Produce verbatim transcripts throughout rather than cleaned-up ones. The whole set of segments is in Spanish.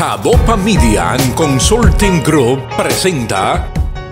Jadopa Media and Consulting Group presenta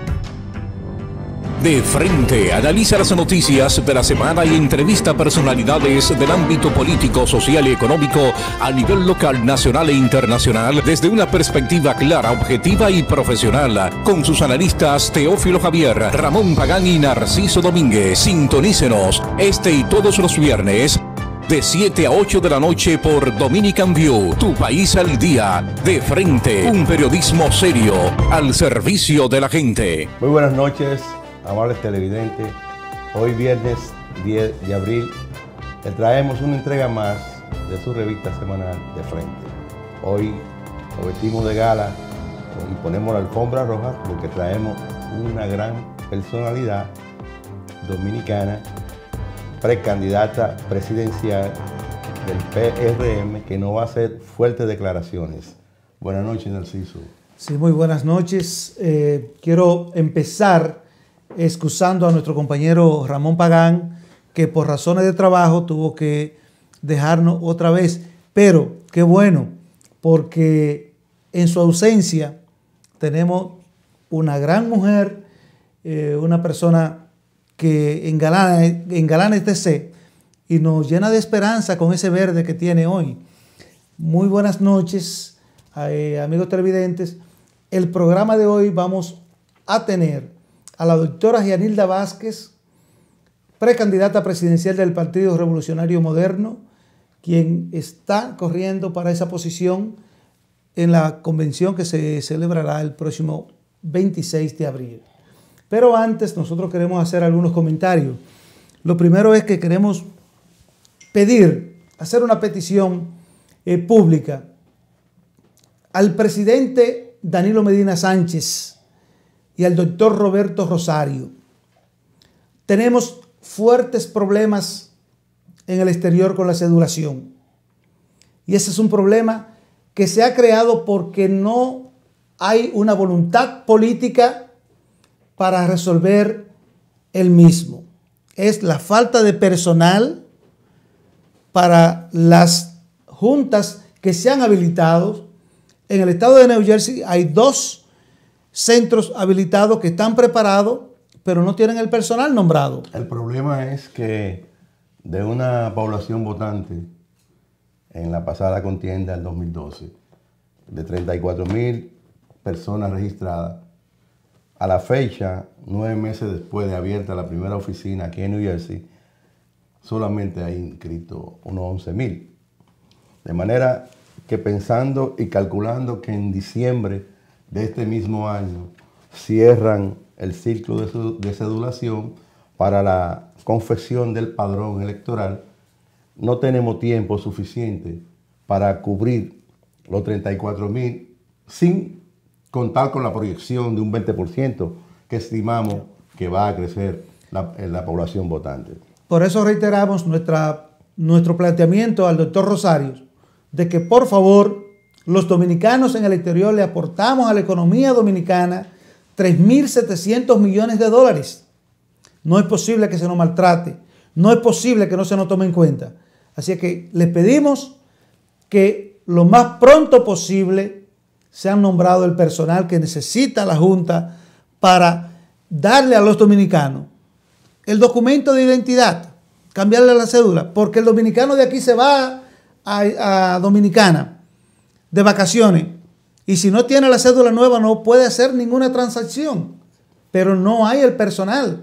De Frente. Analiza las noticias de la semana y entrevista a personalidades del ámbito político, social y económico a nivel local, nacional e internacional desde una perspectiva clara, objetiva y profesional. Con sus analistas Teófilo Javier, Ramón Pagán y Narciso Domínguez. Sintonícenos este y todos los viernes de siete a ocho de la noche por Dominican View, tu país al día. De Frente, un periodismo serio al servicio de la gente. Muy buenas noches, amables televidentes. Hoy viernes diez de abril le traemos una entrega más de su revista semanal De Frente. Hoy lo vestimos de gala y ponemos la alfombra roja porque traemos una gran personalidad dominicana, precandidata presidencial del P R M, que nos va a hacer fuertes declaraciones. Buenas noches, Narciso. Sí, muy buenas noches. Eh, quiero empezar excusando a nuestro compañero Ramón Pagán, que por razones de trabajo tuvo que dejarnos otra vez. Pero qué bueno, porque en su ausencia tenemos una gran mujer, eh, una persona que engalana, engalana este set y nos llena de esperanza con ese verde que tiene hoy. Muy buenas noches, eh, amigos televidentes. El programa de hoy vamos a tener a la doctora Gianilda Vázquez, precandidata presidencial del Partido Revolucionario Moderno, quien está corriendo para esa posición en la convención que se celebrará el próximo veintiséis de abril. Pero antes nosotros queremos hacer algunos comentarios. Lo primero es que queremos pedir, hacer una petición eh, pública al presidente Danilo Medina Sánchez y al doctor Roberto Rosario. Tenemos fuertes problemas en el exterior con la cedulación. Y ese es un problema que se ha creado porque no hay una voluntad política para resolver el mismo. Es la falta de personal para las juntas que se han habilitado. En el estado de New Jersey hay dos centros habilitados que están preparados, pero no tienen el personal nombrado. El problema es que de una población votante en la pasada contienda del dos mil doce, de treinta y cuatro mil personas registradas, a la fecha, nueve meses después de abierta la primera oficina aquí en New Jersey, solamente hay inscrito unos once mil. De manera que pensando y calculando que en diciembre de este mismo año cierran el ciclo de, su, de cedulación para la confección del padrón electoral, no tenemos tiempo suficiente para cubrir los treinta y cuatro mil sin contar con la proyección de un veinte por ciento que estimamos que va a crecer la, la población votante. Por eso reiteramos nuestra, nuestro planteamiento al doctor Rosario de que por favor los dominicanos en el exterior le aportamos a la economía dominicana tres mil setecientos millones de dólares. No es posible que se nos maltrate, no es posible que no se nos tome en cuenta. Así que le pedimos que lo más pronto posible se han nombrado el personal que necesita la Junta para darle a los dominicanos el documento de identidad, cambiarle la cédula, porque el dominicano de aquí se va a, a Dominicana de vacaciones y si no tiene la cédula nueva no puede hacer ninguna transacción, pero no hay el personal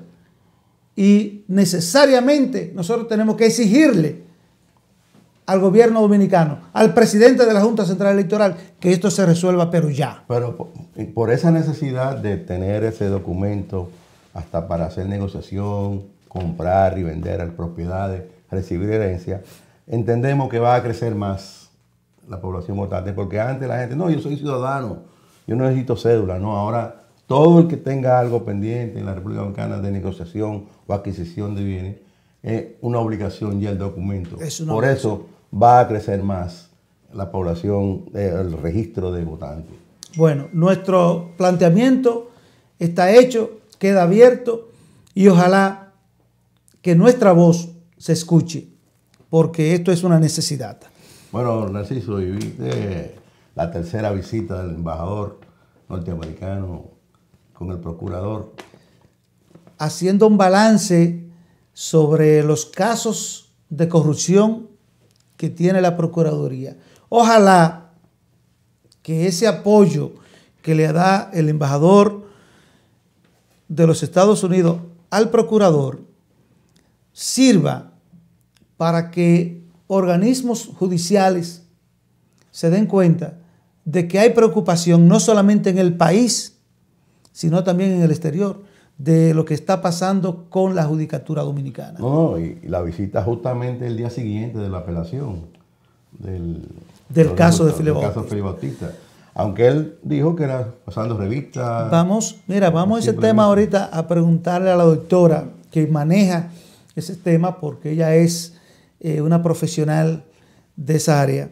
y necesariamente nosotros tenemos que exigirle al gobierno dominicano, al presidente de la Junta Central Electoral, que esto se resuelva, pero ya. Pero por, por esa necesidad de tener ese documento hasta para hacer negociación, comprar y vender propiedades, recibir herencia, entendemos que va a crecer más la población votante, porque antes la gente, no, yo soy ciudadano, yo no necesito cédula, no, ahora todo el que tenga algo pendiente en la República Dominicana de negociación o adquisición de bienes, es una obligación ya el documento. Por eso va a crecer más la población, eh, el registro de votantes. Bueno, nuestro planteamiento está hecho, queda abierto y ojalá que nuestra voz se escuche, porque esto es una necesidad. Bueno, Narciso, y viste la tercera visita del embajador norteamericano con el procurador. Haciendo un balance sobre los casos de corrupción que tiene la Procuraduría. Ojalá que ese apoyo que le da el embajador de los Estados Unidos al procurador sirva para que organismos judiciales se den cuenta de que hay preocupación no solamente en el país, sino también en el exterior, de lo que está pasando con la judicatura dominicana. No, y, y la visita justamente el día siguiente de la apelación del, del de caso de Filipe Bautista. Aunque él dijo que era pasando revista. Vamos, mira, vamos a ese tema ahorita a preguntarle a la doctora que maneja ese tema, porque ella es eh, una profesional de esa área.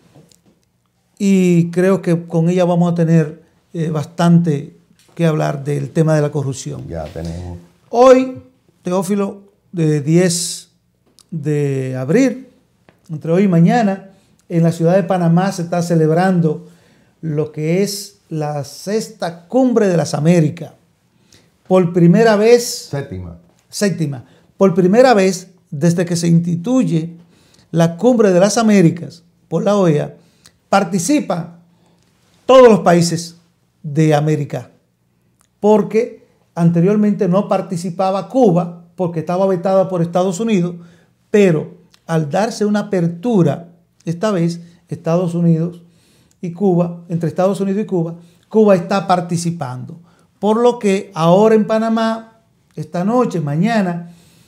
Y creo que con ella vamos a tener eh, bastante que hablar del tema de la corrupción. Ya tenemos. Hoy, Teófilo, de diez de abril, entre hoy y mañana, en la ciudad de Panamá se está celebrando lo que es la sexta cumbre de las Américas. Por primera vez... Séptima. Séptima. Por primera vez, desde que se instituye la cumbre de las Américas por la O E A, participan todos los países de América. Porque anteriormente no participaba Cuba, porque estaba vetada por Estados Unidos, pero al darse una apertura, esta vez Estados Unidos y Cuba, entre Estados Unidos y Cuba, Cuba está participando. Por lo que ahora en Panamá, esta noche, mañana,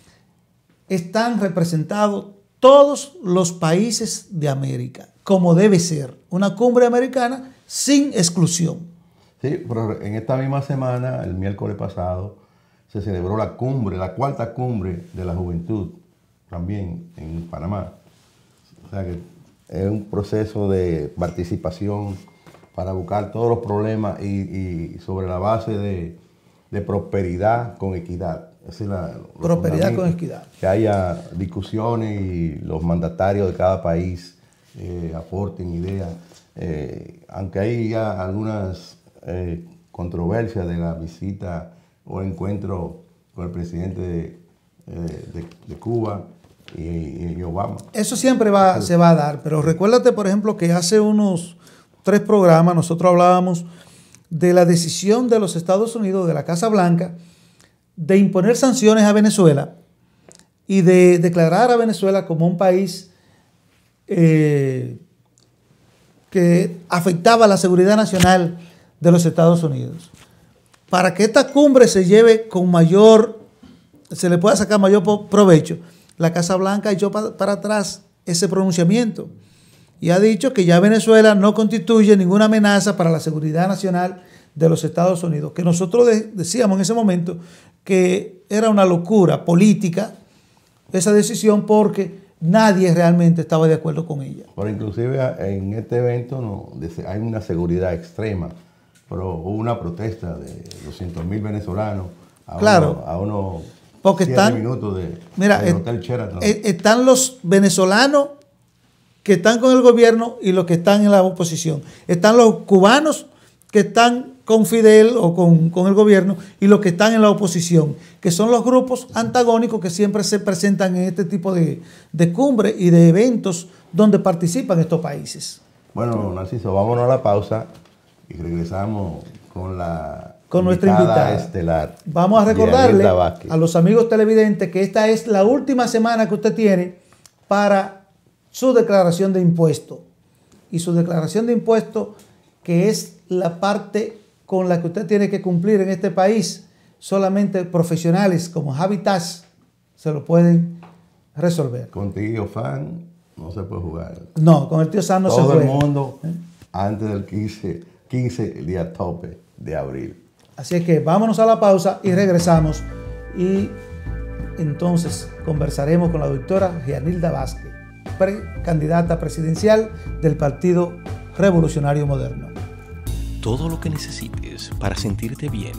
están representados todos los países de América, como debe ser, una cumbre americana sin exclusión. Sí, pero en esta misma semana, el miércoles pasado, se celebró la cumbre, la cuarta cumbre de la juventud, también en Panamá. O sea que es un proceso de participación para buscar todos los problemas y, y sobre la base de, de prosperidad con equidad. Esa es la, prosperidad con equidad. Que haya discusiones y los mandatarios de cada país eh, aporten ideas. Eh, aunque hay ya algunas eh, controversias de la visita o encuentro con el presidente de, eh, de, de Cuba y, y Obama. Eso siempre va, se va a dar, pero recuérdate, por ejemplo, que hace unos tres programas nosotros hablábamos de la decisión de los Estados Unidos, de la Casa Blanca, de imponer sanciones a Venezuela y de declarar a Venezuela como un país eh, que afectaba la seguridad nacional de los Estados Unidos. Para que esta cumbre se lleve con mayor, se le pueda sacar mayor provecho, la Casa Blanca echó para atrás ese pronunciamiento y ha dicho que ya Venezuela no constituye ninguna amenaza para la seguridad nacional de los Estados Unidos, que nosotros de, decíamos en ese momento que era una locura política esa decisión porque nadie realmente estaba de acuerdo con ella. Pero inclusive en este evento no, hay una seguridad extrema, pero hubo una protesta de doscientos mil venezolanos a claro, unos, a unos porque siete están, minutos de, mira, del Hotel Sheraton. Están los venezolanos que están con el gobierno y los que están en la oposición. Están los cubanos que están con Fidel o con, con el gobierno y los que están en la oposición, que son los grupos antagónicos que siempre se presentan en este tipo de, de cumbre y de eventos donde participan estos países. Bueno, Narciso, vámonos a la pausa y regresamos con la con nuestra invitada estelar. Vamos a recordarle a los amigos televidentes que esta es la última semana que usted tiene para su declaración de impuesto. Y su declaración de impuesto, que es la parte con la que usted tiene que cumplir en este país, solamente profesionales como Habitas se lo pueden resolver. Con tío Fan no se puede jugar. No, con el tío Fan no Todo se juega. Todo el mundo ¿Eh? antes del quince, quince, el día tope de abril. Así es que vámonos a la pausa y regresamos. Y entonces conversaremos con la doctora Gianilda Vázquez, candidata presidencial del Partido Revolucionario Moderno. Todo lo que necesites para sentirte bien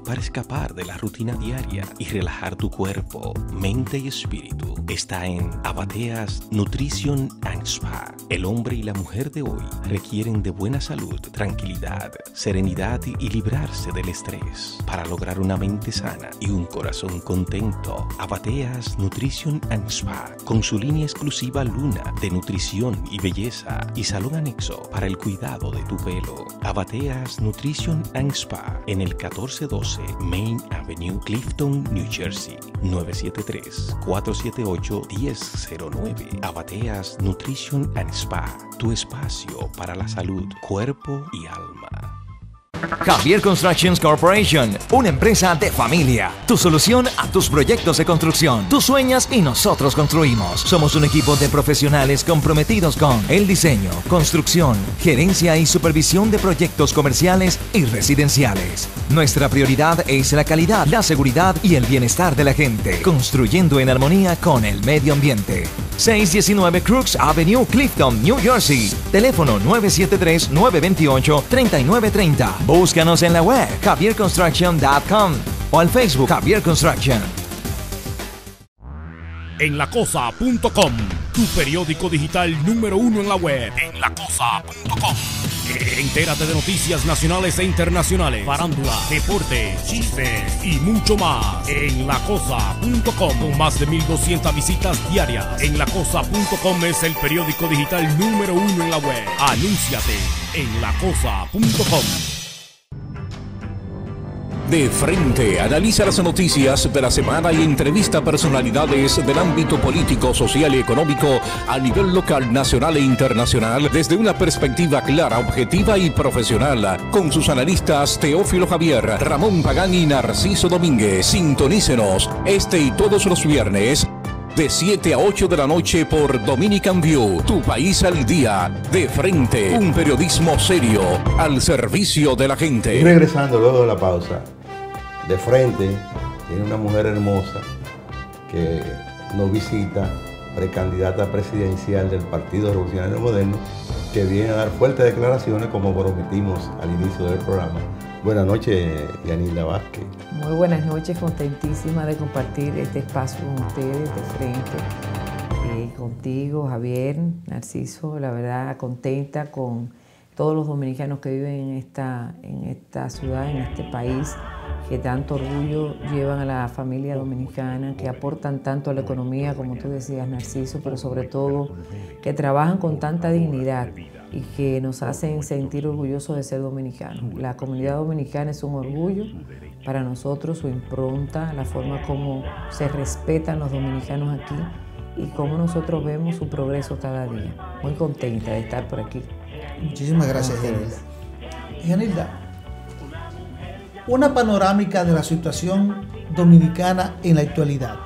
para escapar de la rutina diaria y relajar tu cuerpo, mente y espíritu está en Abateas Nutrition and Spa. El hombre y la mujer de hoy requieren de buena salud, tranquilidad, serenidad y librarse del estrés para lograr una mente sana y un corazón contento. Abateas Nutrition and Spa, con su línea exclusiva Luna de nutrición y belleza y salón anexo para el cuidado de tu pelo. Abateas Nutrition and Spa en el catorce doce Main Avenue, Clifton, New Jersey, nueve siete tres, cuatro siete ocho, uno cero cero nueve. Abateas Nutrition and Spa, tu espacio para la salud, cuerpo y alma. Javier Constructions Corporation, una empresa de familia. Tu solución a tus proyectos de construcción. Tú sueñas y nosotros construimos. Somos un equipo de profesionales comprometidos con el diseño, construcción, gerencia y supervisión de proyectos comerciales y residenciales. Nuestra prioridad es la calidad, la seguridad y el bienestar de la gente, construyendo en armonía con el medio ambiente. seiscientos diecinueve Crooks Avenue, Clifton, New Jersey. Teléfono nueve siete tres, nueve dos ocho, tres nueve tres cero. Búscanos en la web javier construction punto com o al Facebook Javier Construction. En la cosa punto com, tu periódico digital número uno en la web. En la cosa punto com. Entérate de noticias nacionales e internacionales, farándula, deporte, chistes y mucho más. En la cosa punto com, con más de mil doscientas visitas diarias. En la cosa punto com es el periódico digital número uno en la web. Anúnciate en la cosa punto com. De frente, analiza las noticias de la semana y entrevista a personalidades del ámbito político, social y económico a nivel local, nacional e internacional desde una perspectiva clara, objetiva y profesional. Con sus analistas Teófilo Javier, Ramón Pagán y Narciso Domínguez. Sintonícenos este y todos los viernes de siete a ocho de la noche por Dominican View, tu país al día. De frente, un periodismo serio al servicio de la gente. Y regresando luego de la pausa, de frente tiene una mujer hermosa que nos visita, precandidata presidencial del Partido Revolucionario Moderno, que viene a dar fuertes declaraciones como prometimos al inicio del programa. Buenas noches, Yanilda Vázquez. Muy buenas noches, contentísima de compartir este espacio con ustedes de frente, eh, contigo, Javier, Narciso, la verdad contenta con todos los dominicanos que viven en esta, en esta ciudad, en este país, que tanto orgullo llevan a la familia dominicana, que aportan tanto a la economía, como tú decías, Narciso, pero sobre todo que trabajan con tanta dignidad y que nos hacen sentir orgullosos de ser dominicanos. La comunidad dominicana es un orgullo para nosotros, su impronta, la forma como se respetan los dominicanos aquí y cómo nosotros vemos su progreso cada día. Muy contenta de estar por aquí. Muchísimas gracias, Yanilda. Yanilda, una panorámica de la situación dominicana en la actualidad.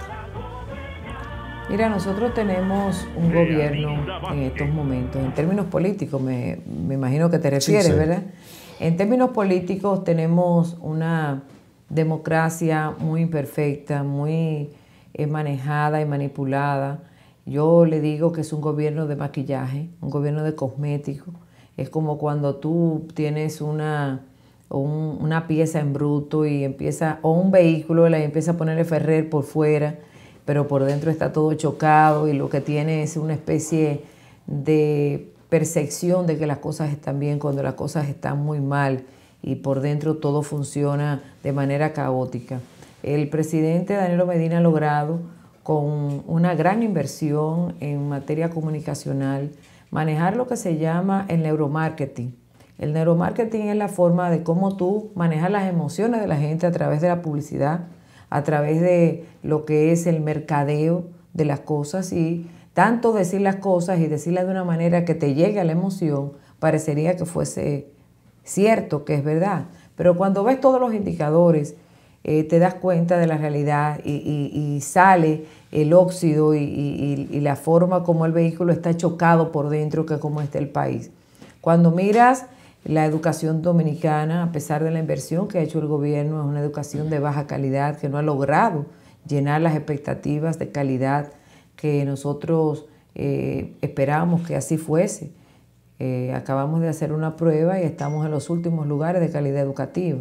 Mira, nosotros tenemos un gobierno en estos momentos, en términos políticos, me, me imagino que te refieres, sí, sí. ¿verdad? En términos políticos tenemos una democracia muy imperfecta, muy eh, manejada y manipulada. Yo le digo que es un gobierno de maquillaje, un gobierno de cosméticos. Es como cuando tú tienes una, un, una pieza en bruto y empieza, o un vehículo y empieza a ponerle Ferrer por fuera, pero por dentro está todo chocado y lo que tiene es una especie de percepción de que las cosas están bien cuando las cosas están muy mal y por dentro todo funciona de manera caótica. El presidente Danilo Medina ha logrado, con una gran inversión en materia comunicacional, manejar lo que se llama el neuromarketing. El neuromarketing es la forma de cómo tú manejas las emociones de la gente a través de la publicidad, a través de lo que es el mercadeo de las cosas, y tanto decir las cosas y decirlas de una manera que te llegue a la emoción, parecería que fuese cierto, que es verdad. Pero cuando ves todos los indicadores, eh, te das cuenta de la realidad y, y, y sale el óxido y, y, y la forma como el vehículo está chocado por dentro, que como está el país. Cuando miras la educación dominicana, a pesar de la inversión que ha hecho el gobierno, es una educación de baja calidad que no ha logrado llenar las expectativas de calidad que nosotros eh, esperábamos que así fuese. Eh, acabamos de hacer una prueba y estamos en los últimos lugares de calidad educativa.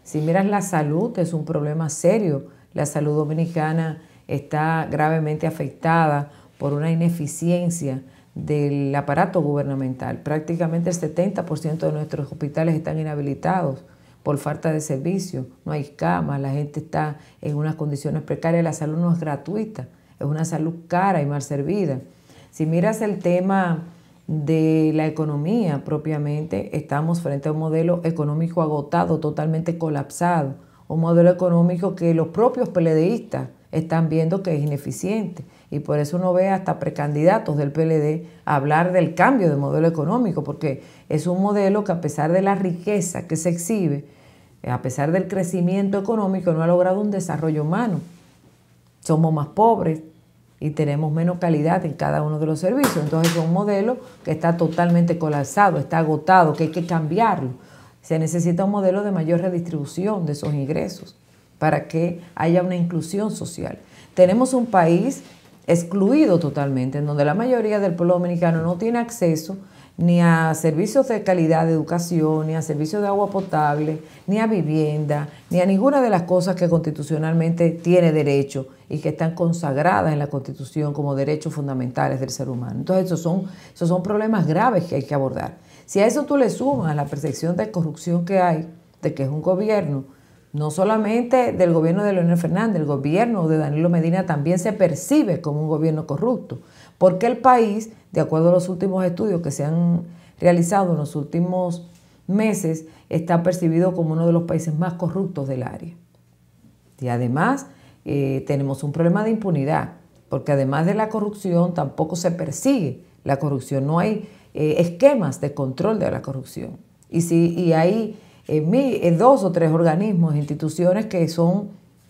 Si miras la salud, es un problema serio. La salud dominicana está gravemente afectada por una ineficiencia del aparato gubernamental. Prácticamente el setenta por ciento de nuestros hospitales están inhabilitados por falta de servicio. No hay camas, la gente está en unas condiciones precarias. La salud no es gratuita, es una salud cara y mal servida. Si miras el tema de la economía propiamente, estamos frente a un modelo económico agotado, totalmente colapsado, un modelo económico que los propios peledeístas están viendo que es ineficiente, y por eso uno ve hasta precandidatos del P L D hablar del cambio de modelo económico, porque es un modelo que, a pesar de la riqueza que se exhibe, a pesar del crecimiento económico, no ha logrado un desarrollo humano. Somos más pobres y tenemos menos calidad en cada uno de los servicios. Entonces es un modelo que está totalmente colapsado, está agotado, que hay que cambiarlo. Se necesita un modelo de mayor redistribución de esos ingresos para que haya una inclusión social. Tenemos un país excluido totalmente, en donde la mayoría del pueblo dominicano no tiene acceso ni a servicios de calidad de educación, ni a servicios de agua potable, ni a vivienda, ni a ninguna de las cosas que constitucionalmente tiene derecho y que están consagradas en la Constitución como derechos fundamentales del ser humano. Entonces esos son, esos son problemas graves que hay que abordar. Si a eso tú le sumas la percepción de corrupción que hay, de que es un gobierno, no solamente del gobierno de Leonel Fernández, el gobierno de Danilo Medina también se percibe como un gobierno corrupto, porque el país, de acuerdo a los últimos estudios que se han realizado en los últimos meses, está percibido como uno de los países más corruptos del área. Y además eh, tenemos un problema de impunidad, porque además de la corrupción tampoco se persigue la corrupción, no hay eh, esquemas de control de la corrupción. Y, si, y hay en mí, en dos o tres organismos, instituciones que son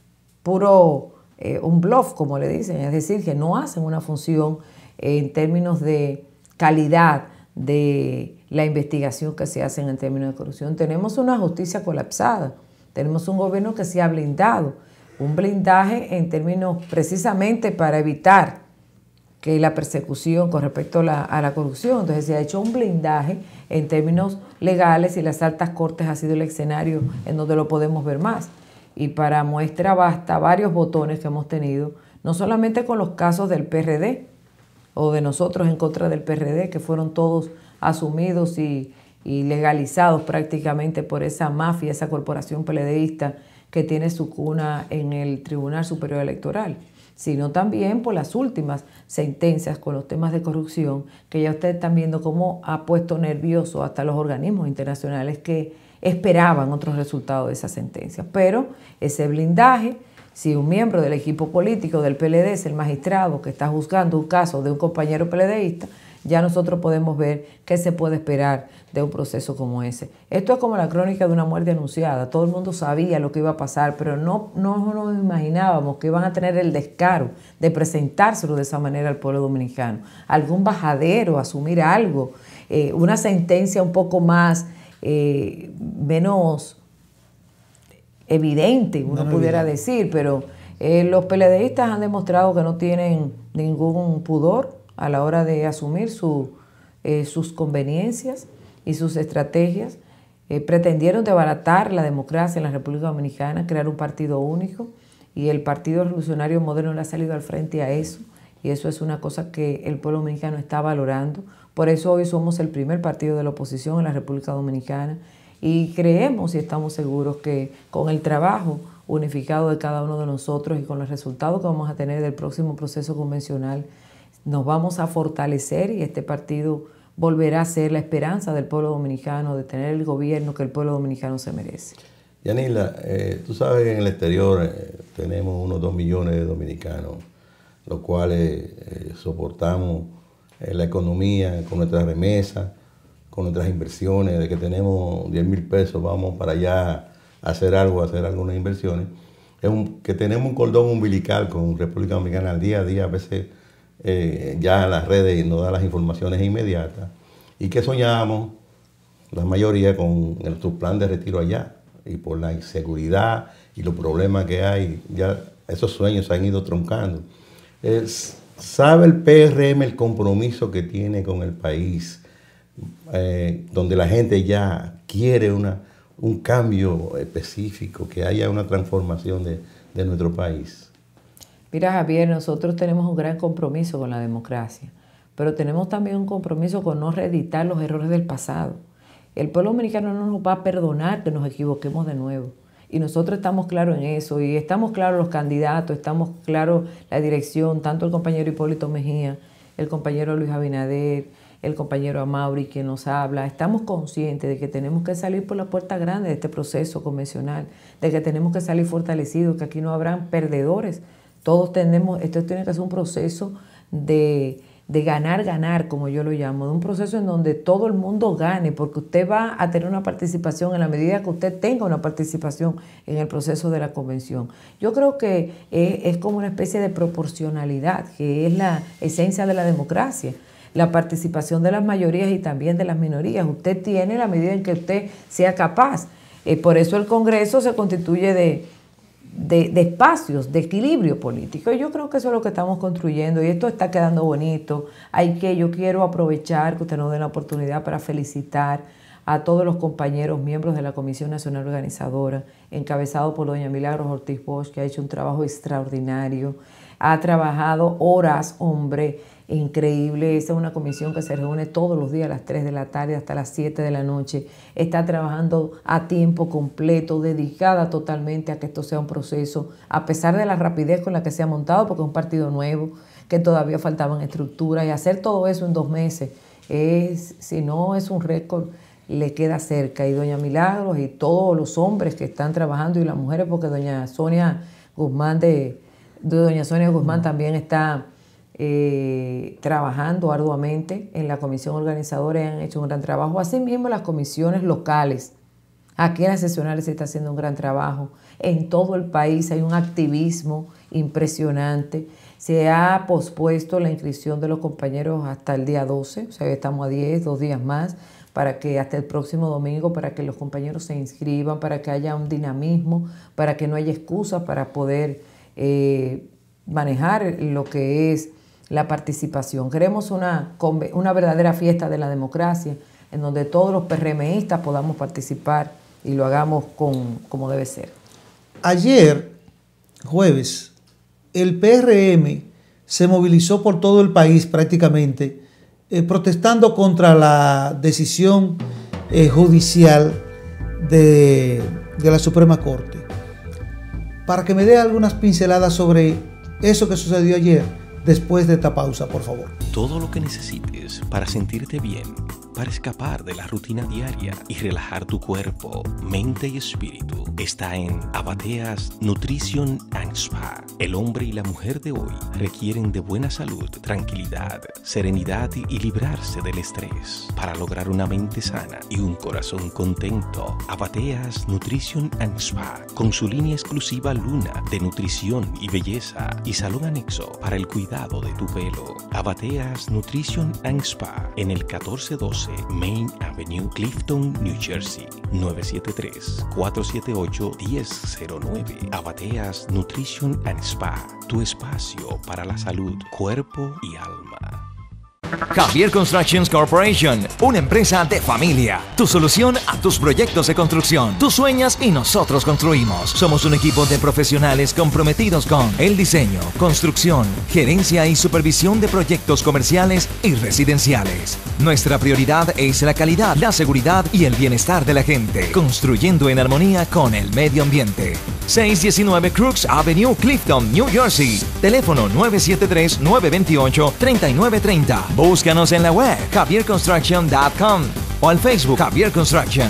puro eh, un bluff, como le dicen, es decir, que no hacen una función eh, en términos de calidad de la investigación que se hace en términos de corrupción. Tenemos una justicia colapsada, tenemos un gobierno que se ha blindado, un blindaje en términos precisamente para evitar que la persecución con respecto a la, a la corrupción. Entonces se ha hecho un blindaje en términos legales y las altas cortes ha sido el escenario en donde lo podemos ver más. Y para muestra basta varios botones que hemos tenido, no solamente con los casos del P R D o de nosotros en contra del P R D, que fueron todos asumidos y, y legalizados prácticamente por esa mafia, esa corporación peledeísta que tiene su cuna en el Tribunal Superior Electoral, sino también por las últimas sentencias con los temas de corrupción, que ya ustedes están viendo cómo ha puesto nervioso hasta los organismos internacionales que esperaban otros resultados de esas sentencias. Pero ese blindaje, si un miembro del equipo político del P L D es el magistrado que está juzgando un caso de un compañero peledeísta, ya nosotros podemos ver qué se puede esperar de un proceso como ese. Esto es como la crónica de una muerte anunciada. Todo el mundo sabía lo que iba a pasar, pero no, no nos imaginábamos que iban a tener el descaro de presentárselo de esa manera al pueblo dominicano. Algún bajadero, asumir algo, eh, una sentencia un poco más, eh, menos evidente, uno no pudiera evidente. decir, pero eh, los peledeístas han demostrado que no tienen ningún pudor a la hora de asumir su, eh, sus conveniencias y sus estrategias. Eh, pretendieron desbaratar la democracia en la República Dominicana, crear un partido único, y el Partido Revolucionario Moderno le ha salido al frente a eso, y eso es una cosa que el pueblo dominicano está valorando. Por eso hoy somos el primer partido de la oposición en la República Dominicana, y creemos y estamos seguros que con el trabajo unificado de cada uno de nosotros y con los resultados que vamos a tener del próximo proceso convencional, nos vamos a fortalecer y este partido volverá a ser la esperanza del pueblo dominicano de tener el gobierno que el pueblo dominicano se merece. Yanila, eh, tú sabes que en el exterior eh, tenemos unos dos millones de dominicanos, los cuales eh, soportamos eh, la economía con nuestras remesas, con nuestras inversiones, de que tenemos diez mil pesos, vamos para allá a hacer algo, a hacer algunas inversiones. Es un, que tenemos un cordón umbilical con República Dominicana al día a día, a veces Eh, ya las redes nos dan las informaciones inmediatas, y que soñamos la mayoría con nuestro plan de retiro allá, y por la inseguridad y los problemas que hay, ya esos sueños se han ido troncando. Es, ¿sabe el P R M el compromiso que tiene con el país, eh, donde la gente ya quiere una, un cambio específico, que haya una transformación de, de nuestro país? Mira, Javier, nosotros tenemos un gran compromiso con la democracia, pero tenemos también un compromiso con no reeditar los errores del pasado. El pueblo dominicano no nos va a perdonar que nos equivoquemos de nuevo. Y nosotros estamos claros en eso, y estamos claros los candidatos, estamos claros la dirección, tanto el compañero Hipólito Mejía, el compañero Luis Abinader, el compañero Amaury, que nos habla. Estamos conscientes de que tenemos que salir por la puerta grande de este proceso convencional, de que tenemos que salir fortalecidos, que aquí no habrán perdedores. Todos tenemos, esto tiene que ser un proceso de, de ganar, ganar, como yo lo llamo, de un proceso en donde todo el mundo gane, porque usted va a tener una participación en la medida que usted tenga una participación en el proceso de la convención. Yo creo que es, es como una especie de proporcionalidad, que es la esencia de la democracia, la participación de las mayorías y también de las minorías. Usted tiene la medida en que usted sea capaz. Eh, por eso el Congreso se constituye de... De, de espacios, de equilibrio político. Y yo creo que eso es lo que estamos construyendo y esto está quedando bonito. Hay que, yo quiero aprovechar que usted nos dé la oportunidad para felicitar a todos los compañeros miembros de la Comisión Nacional Organizadora, encabezado por doña Milagros Ortiz Bosch, que ha hecho un trabajo extraordinario. Ha trabajado horas, hombre, increíble. Esa es una comisión que se reúne todos los días a las tres de la tarde hasta las siete de la noche. Está trabajando a tiempo completo, dedicada totalmente a que esto sea un proceso, a pesar de la rapidez con la que se ha montado, porque es un partido nuevo, que todavía faltaban estructuras, y hacer todo eso en dos meses, es, si no es un récord, le queda cerca. Y doña Milagros y todos los hombres que están trabajando y las mujeres, porque doña Sonia Guzmán de, de doña Sonia Guzmán también está Eh, trabajando arduamente en la comisión organizadora y han hecho un gran trabajo. Asimismo, las comisiones locales. Aquí en las sesionales se está haciendo un gran trabajo. En todo el país hay un activismo impresionante. Se ha pospuesto la inscripción de los compañeros hasta el día doce, o sea, estamos a diez, dos días más, para que hasta el próximo domingo, para que los compañeros se inscriban, para que haya un dinamismo, para que no haya excusas para poder eh, manejar lo que es la participación. Queremos una, una verdadera fiesta de la democracia en donde todos los PRMistas podamos participar y lo hagamos con, como debe ser. Ayer, jueves, el P R M se movilizó por todo el país prácticamente eh, protestando contra la decisión eh, judicial de, de la Suprema Corte. Para que me dé algunas pinceladas sobre eso que sucedió ayer, después de esta pausa, por favor. Todo lo que necesites para sentirte bien, para escapar de la rutina diaria y relajar tu cuerpo, mente y espíritu, está en Abateas Nutrition and Spa. El hombre y la mujer de hoy requieren de buena salud, tranquilidad, serenidad y librarse del estrés. Para lograr una mente sana y un corazón contento, Abateas Nutrition and Spa, con su línea exclusiva Luna de nutrición y belleza y salón anexo para el cuidado de tu pelo. Abateas Nutrition and Spa en el catorce doce Main Avenue, Clifton, New Jersey, nueve siete tres, cuatro siete ocho, uno cero cero nueve. Abateas Nutrition and Spa, tu espacio para la salud, cuerpo y alma. Javier Constructions Corporation, una empresa de familia. Tu solución a tus proyectos de construcción. Tú sueñas y nosotros construimos. Somos un equipo de profesionales comprometidos con el diseño, construcción, gerencia y supervisión de proyectos comerciales y residenciales. Nuestra prioridad es la calidad, la seguridad y el bienestar de la gente, construyendo en armonía con el medio ambiente. seiscientos diecinueve Crooks Avenue, Clifton, New Jersey. Teléfono nueve siete tres, nueve dos ocho, tres nueve tres cero. Búscanos en la web javier construction punto com o al Facebook Javier Construction.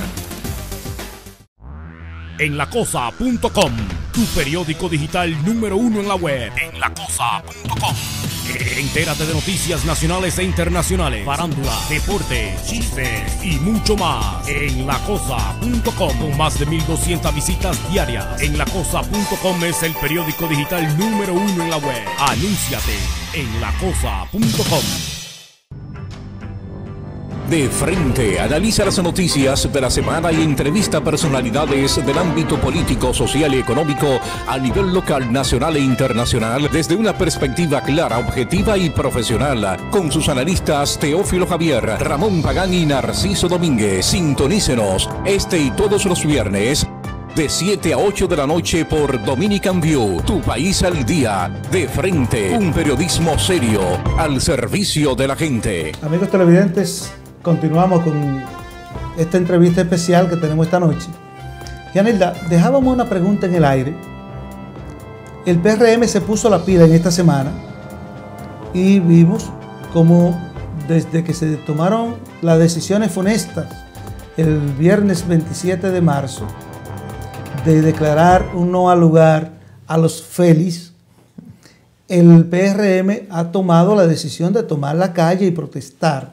En la cosa punto com, tu periódico digital número uno en la web. En la cosa punto com. Entérate de noticias nacionales e internacionales, farándula, deporte, chistes y mucho más. En la cosa punto com, con más de mil doscientas visitas diarias. En la cosa punto com es el periódico digital número uno en la web. Anúnciate en la cosa punto com. De Frente analiza las noticias de la semana y entrevista personalidades del ámbito político, social y económico a nivel local, nacional e internacional desde una perspectiva clara, objetiva y profesional. Con sus analistas Teófilo Javier, Ramón Pagán y Narciso Domínguez. Sintonícenos este y todos los viernes de siete a ocho de la noche por Dominican View, tu país al día. De Frente, un periodismo serio al servicio de la gente. Amigos televidentes, continuamos con esta entrevista especial que tenemos esta noche. Yanelda, dejábamos una pregunta en el aire. El P R M se puso la pila en esta semana y vimos como desde que se tomaron las decisiones funestas el viernes veintisiete de marzo de declarar un no al lugar a los Félix, el P R M ha tomado la decisión de tomar la calle y protestar.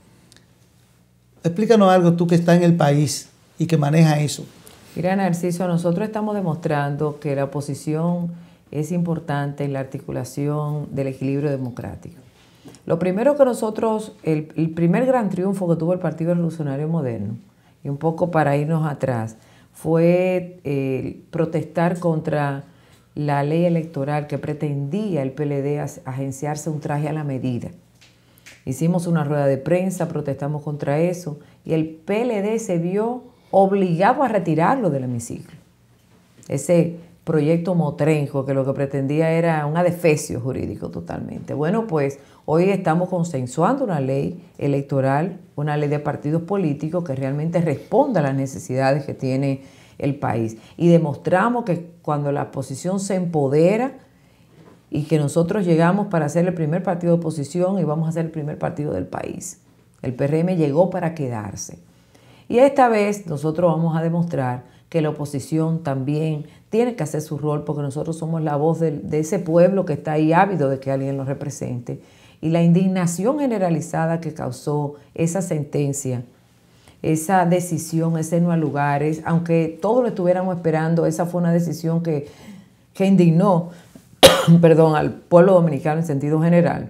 Explícanos algo, tú que estás en el país y que maneja eso. Mira, Narciso, nosotros estamos demostrando que la oposición es importante en la articulación del equilibrio democrático. Lo primero que nosotros, el, el primer gran triunfo que tuvo el Partido Revolucionario Moderno, y un poco para irnos atrás, fue eh, protestar contra la ley electoral que pretendía el P L D agenciarse un traje a la medida. Hicimos una rueda de prensa, protestamos contra eso y el P L D se vio obligado a retirarlo del hemiciclo. Ese proyecto motrenco que lo que pretendía era un adefesio jurídico totalmente. Bueno, pues hoy estamos consensuando una ley electoral, una ley de partidos políticos que realmente responda a las necesidades que tiene el país. Y demostramos que cuando la oposición se empodera y que nosotros llegamos para ser el primer partido de oposición y vamos a ser el primer partido del país. El P R M llegó para quedarse. Y esta vez nosotros vamos a demostrar que la oposición también tiene que hacer su rol porque nosotros somos la voz de, de ese pueblo que está ahí ávido de que alguien lo represente. Y la indignación generalizada que causó esa sentencia, esa decisión, ese no a lugares, aunque todos lo estuviéramos esperando, esa fue una decisión que, que indignó perdón, al pueblo dominicano en sentido general,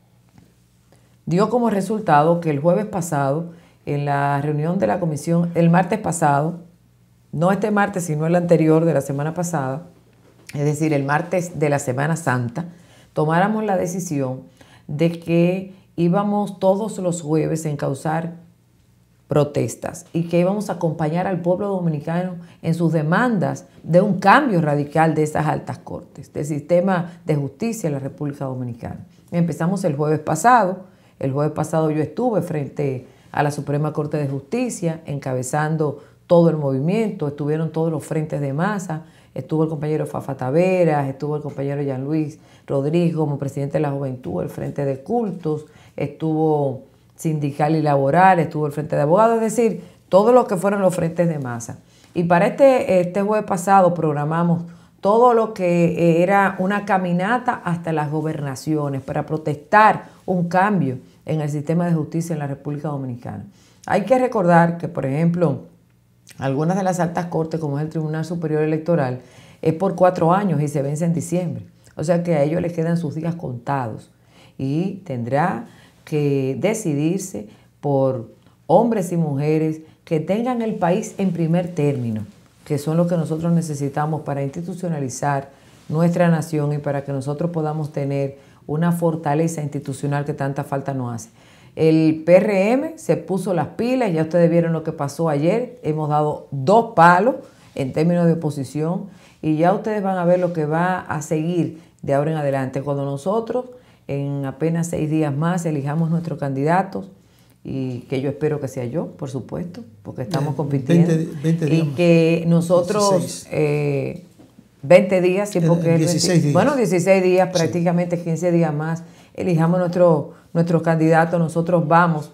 dio como resultado que el jueves pasado, en la reunión de la comisión, el martes pasado, no este martes, sino el anterior de la semana pasada, es decir, el martes de la Semana Santa, tomáramos la decisión de que íbamos todos los jueves a encauzar protestas y que íbamos a acompañar al pueblo dominicano en sus demandas de un cambio radical de esas altas cortes, del sistema de justicia en la República Dominicana. Empezamos el jueves pasado. El jueves pasado yo estuve frente a la Suprema Corte de Justicia encabezando todo el movimiento, estuvieron todos los frentes de masa, estuvo el compañero Fafa Taveras, estuvo el compañero Jean Luis Rodríguez como presidente de la Juventud, el Frente de Cultos, estuvo sindical y laboral, estuvo el Frente de Abogados, es decir, todo lo que fueron los frentes de masa. Y para este, este jueves pasado programamos todo lo que era una caminata hasta las gobernaciones para protestar un cambio en el sistema de justicia en la República Dominicana. Hay que recordar que, por ejemplo, algunas de las altas cortes, como es el Tribunal Superior Electoral, es por cuatro años y se vence en diciembre. O sea que a ellos les quedan sus días contados y tendrá que decidirse por hombres y mujeres que tengan el país en primer término, que son los que nosotros necesitamos para institucionalizar nuestra nación y para que nosotros podamos tener una fortaleza institucional que tanta falta nos hace. El P R M se puso las pilas, ya ustedes vieron lo que pasó ayer, hemos dado dos palos en términos de oposición y ya ustedes van a ver lo que va a seguir de ahora en adelante. Cuando nosotros en apenas seis días más elijamos nuestros candidatos, y que yo espero que sea yo, por supuesto, porque estamos compitiendo, veinte, veinte días y que nosotros eh, veinte días, sí, porque dieciséis días. Bueno, dieciséis días, prácticamente sí. quince días más, elijamos nuestro, nuestros candidatos, nosotros vamos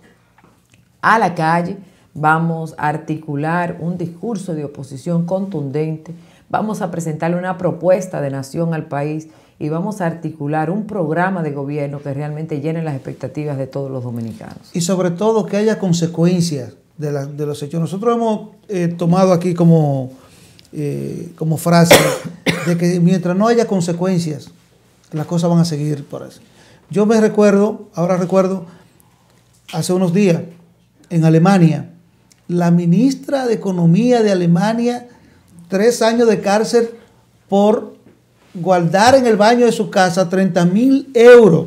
a la calle, vamos a articular un discurso de oposición contundente, vamos a presentarle una propuesta de nación al país y vamos a articular un programa de gobierno que realmente llene las expectativas de todos los dominicanos. Y sobre todo que haya consecuencias de, la, de los hechos. Nosotros hemos eh, tomado aquí como, eh, como frase de que mientras no haya consecuencias, las cosas van a seguir por eso. Yo me recuerdo, ahora recuerdo, hace unos días, en Alemania. La ministra de Economía de Alemania, tres años de cárcel por guardar en el baño de su casa treinta mil euros.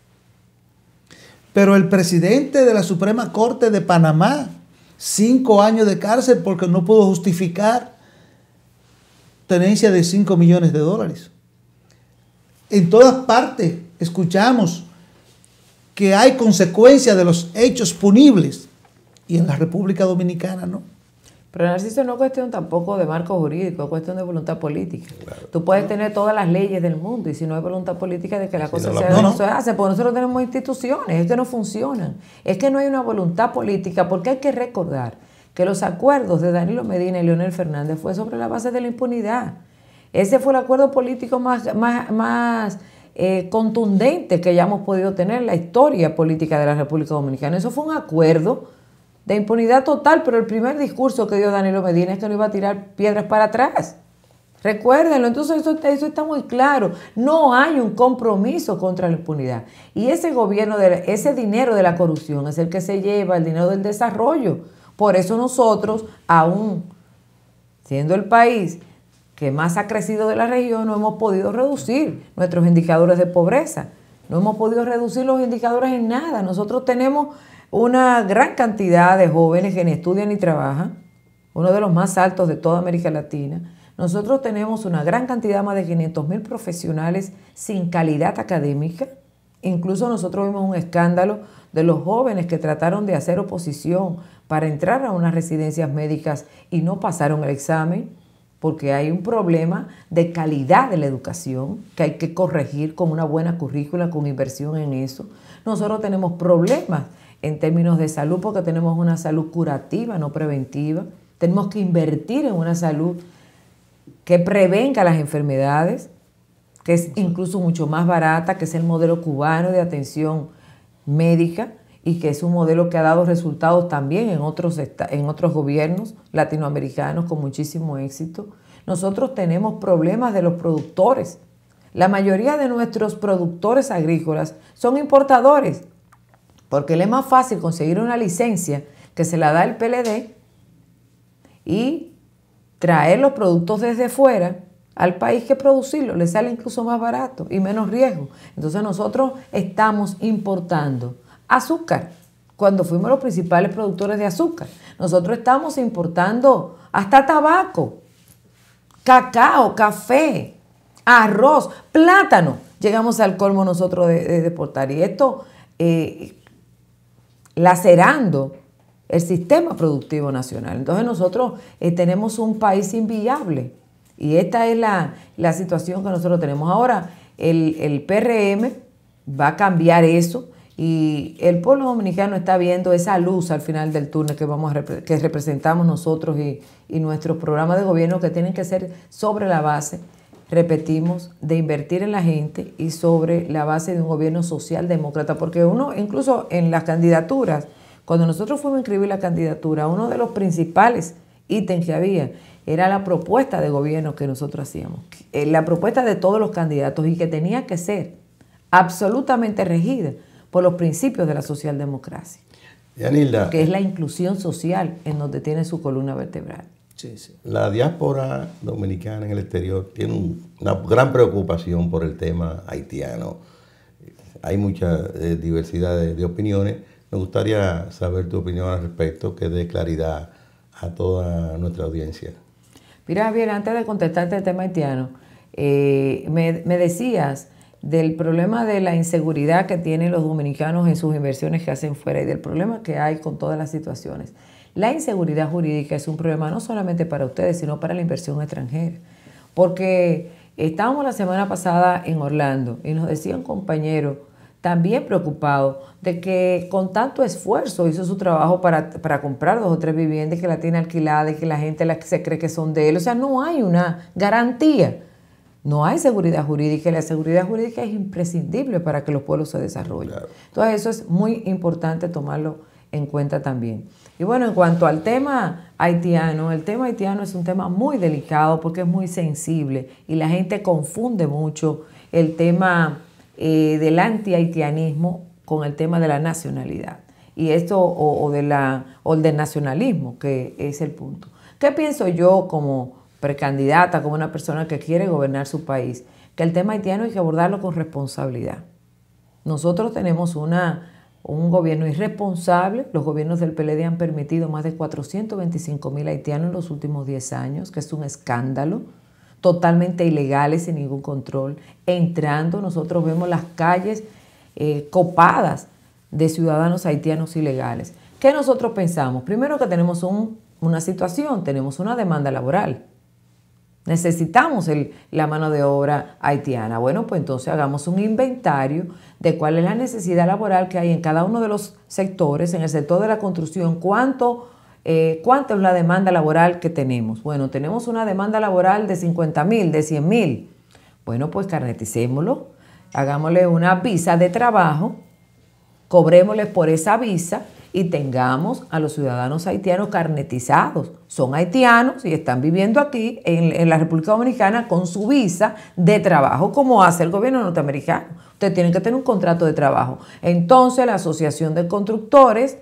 Pero el presidente de la Suprema Corte de Panamá, cinco años de cárcel porque no pudo justificar tenencia de cinco millones de dólares. En todas partes escuchamos que hay consecuencias de los hechos punibles y en la República Dominicana no. Pero, Narciso, no es cuestión tampoco de marco jurídico, es cuestión de voluntad política. Claro. Tú puedes tener todas las leyes del mundo y si no hay voluntad política de que la Si cosa no se la- haga, no, no se hace, porque nosotros tenemos instituciones, es que no funcionan. Es que no hay una voluntad política, porque hay que recordar que los acuerdos de Danilo Medina y Leonel Fernández fue sobre la base de la impunidad. Ese fue el acuerdo político más, más, más eh, contundente que hayamos podido tener en la historia política de la República Dominicana. Eso fue un acuerdo de impunidad total, pero el primer discurso que dio Danilo Medina es que no iba a tirar piedras para atrás. Recuérdenlo, entonces eso, eso está muy claro. No hay un compromiso contra la impunidad. Y ese gobierno, de, ese dinero de la corrupción es el que se lleva, el dinero del desarrollo. Por eso nosotros, aún siendo el país que más ha crecido de la región, no hemos podido reducir nuestros indicadores de pobreza. No hemos podido reducir los indicadores en nada. Nosotros tenemos una gran cantidad de jóvenes que ni estudian ni trabajan, uno de los más altos de toda América Latina. Nosotros tenemos una gran cantidad, más de quinientos mil profesionales sin calidad académica. Incluso nosotros vimos un escándalo de los jóvenes que trataron de hacer oposición para entrar a unas residencias médicas y no pasaron el examen, porque hay un problema de calidad de la educación que hay que corregir con una buena currícula, con inversión en eso. Nosotros tenemos problemas en términos de salud porque tenemos una salud curativa, no preventiva. Tenemos que invertir en una salud que prevenga las enfermedades, que es incluso mucho más barata, que es el modelo cubano de atención médica y que es un modelo que ha dado resultados también en otros, en otros gobiernos latinoamericanos con muchísimo éxito. Nosotros tenemos problemas de los productores. La mayoría de nuestros productores agrícolas son importadores, porque le es más fácil conseguir una licencia que se la da el P L D y traer los productos desde fuera al país que producirlo. Le sale incluso más barato y menos riesgo. Entonces nosotros estamos importando azúcar cuando fuimos los principales productores de azúcar. Nosotros estamos importando hasta tabaco, cacao, café, arroz, plátano. Llegamos al colmo nosotros de, de, de exportar. Y esto... Eh, lacerando el sistema productivo nacional. Entonces nosotros eh, tenemos un país inviable y esta es la, la situación que nosotros tenemos. Ahora el, el P R M va a cambiar eso y el pueblo dominicano está viendo esa luz al final del túnel que, vamos a repre- que representamos nosotros y, y nuestros programas de gobierno que tienen que ser sobre la base, repetimos, de invertir en la gente y sobre la base de un gobierno socialdemócrata, porque uno, incluso en las candidaturas, cuando nosotros fuimos a inscribir la candidatura, uno de los principales ítems que había era la propuesta de gobierno que nosotros hacíamos, la propuesta de todos los candidatos y que tenía que ser absolutamente regida por los principios de la socialdemocracia, Yanilda, que es la inclusión social en donde tiene su columna vertebral. Sí, sí. la diáspora dominicana en el exterior tiene un- una gran preocupación por el tema haitiano. Hay mucha eh, diversidad de, de opiniones. Me gustaría saber tu opinión al respecto, que dé claridad a toda nuestra audiencia. Mira, Javier, antes de contestarte el tema haitiano, eh, me, me decías del problema de la inseguridad que tienen los dominicanos en sus inversiones que hacen fuera y del problema que hay con todas las situaciones. La inseguridad jurídica es un problema no solamente para ustedes, sino para la inversión extranjera. Porque estábamos la semana pasada en Orlando y nos decía un compañero también preocupado de que con tanto esfuerzo hizo su trabajo para, para comprar dos o tres viviendas, que la tiene alquilada y que la gente la, se cree que son de él. O sea, no hay una garantía. No hay seguridad jurídica y la seguridad jurídica es imprescindible para que los pueblos se desarrollen. Claro. Entonces eso es muy importante tomarlo en cuenta también. Y bueno, en cuanto al tema haitiano, el tema haitiano es un tema muy delicado porque es muy sensible y la gente confunde mucho el tema eh, del anti-haitianismo con el tema de la nacionalidad. y esto o, o, de la, o del nacionalismo, que es el punto. ¿Qué pienso yo como precandidata, como una persona que quiere gobernar su país? Que el tema haitiano hay que abordarlo con responsabilidad. Nosotros tenemos una, un gobierno irresponsable. Los gobiernos del P L D han permitido más de cuatrocientos veinticinco mil haitianos en los últimos diez años, que es un escándalo, totalmente ilegales, sin ningún control. Entrando, nosotros vemos las calles eh, copadas de ciudadanos haitianos ilegales. ¿Qué nosotros pensamos? Primero que tenemos un, una situación, tenemos una demanda laboral. Necesitamos el, la mano de obra haitiana. Bueno, pues entonces hagamos un inventario de cuál es la necesidad laboral que hay en cada uno de los sectores. En el sector de la construcción, ¿cuánto, eh, cuánto es la demanda laboral que tenemos? Bueno, tenemos una demanda laboral de cincuenta mil, de cien mil. Bueno, pues carneticémoslo, hagámosle una visa de trabajo, cobrémosle por esa visa y tengamos a los ciudadanos haitianos carnetizados. Son haitianos y están viviendo aquí en, en la República Dominicana con su visa de trabajo, como hace el gobierno norteamericano. Ustedes tienen que tener un contrato de trabajo. Entonces la Asociación de Constructores